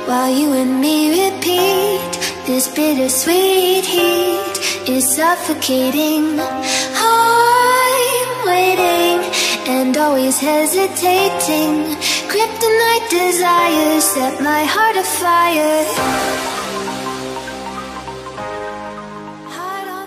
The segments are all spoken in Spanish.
while you and me repeat. This bittersweet heat is suffocating. I'm waiting and always hesitating. Kryptonite desires set my heart afire. Heart on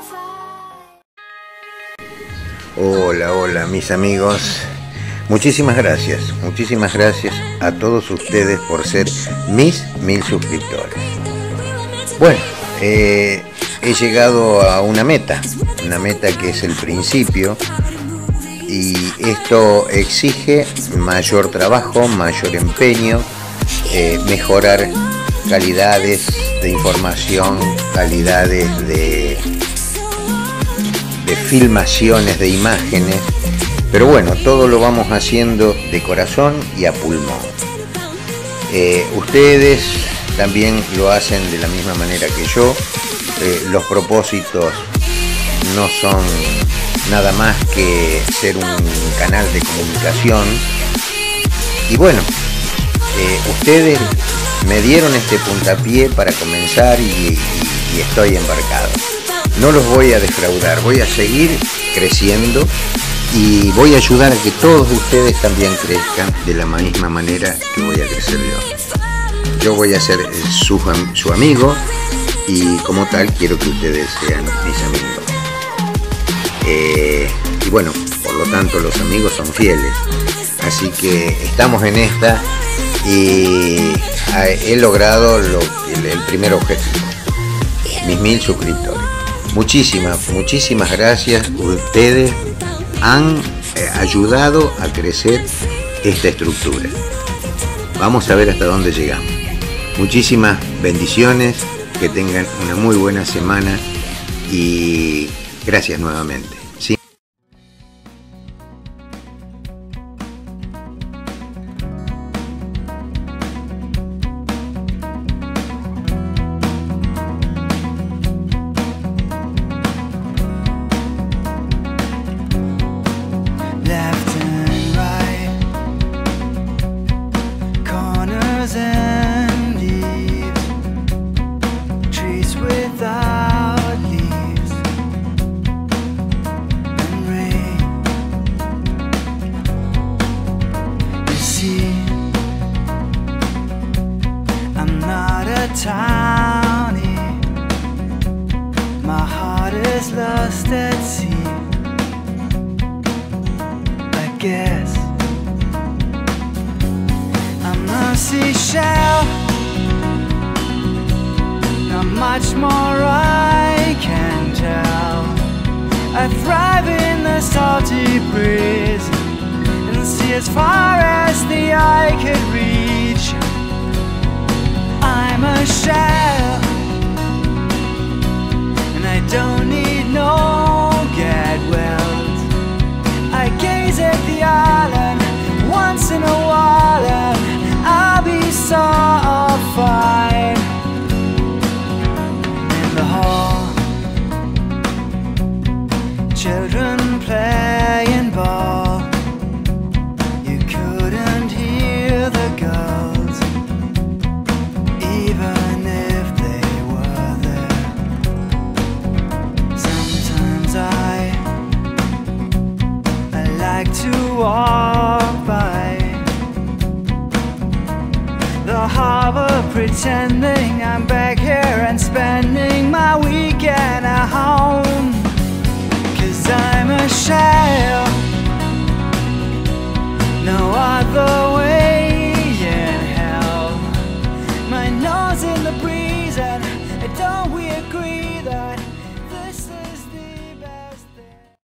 fire. Hola, hola mis amigos. Muchísimas gracias a todos ustedes por ser mis 1000 suscriptores. Bueno, he llegado a una meta que es el principio, y esto exige mayor trabajo, mayor empeño, mejorar calidades de información, calidades de filmaciones, de imágenes. Pero bueno, todo lo vamos haciendo de corazón y a pulmón. Ustedes también lo hacen de la misma manera que yo. Los propósitos no son nada más que ser un canal de comunicación. Y bueno, ustedes me dieron este puntapié para comenzar y estoy embarcado. No los voy a defraudar, voy a seguir creciendo. Y voy a ayudar a que todos ustedes también crezcan de la misma manera que voy a crecer yo. Yo voy a ser su amigo, y como tal quiero que ustedes sean mis amigos. Y bueno, por lo tanto los amigos son fieles. Así que estamos en esta y he logrado el primer objetivo, mis 1000 suscriptores. Muchísimas gracias. Ustedes han ayudado a crecer esta estructura. Vamos a ver hasta dónde llegamos. Muchísimas bendiciones, que tengan una muy buena semana y gracias nuevamente. ¿Sí? Townie, my heart is lost at sea. I guess I'm a seashell, not much more I can tell. I thrive in the salty breeze and see as far as the eye could reach. I'm a shell, and I don't need no get wells. I gaze at the island once in a while, and I'll be so fine. In the hall, children playing ball. You couldn't hear the girls, even if they were there. Sometimes I like to walk by the harbor, pretending I'm back here and spending my weekend at home. 'Cause I'm a shell, no other way in hell. My nose in the breeze, and don't we agree?